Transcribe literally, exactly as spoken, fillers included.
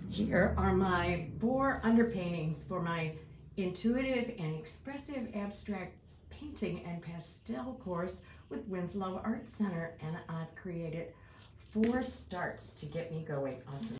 Here are my four underpaintings for my intuitive and expressive abstract painting and pastel course with Winslow Art Center, and I've created four starts to get me going. Awesome.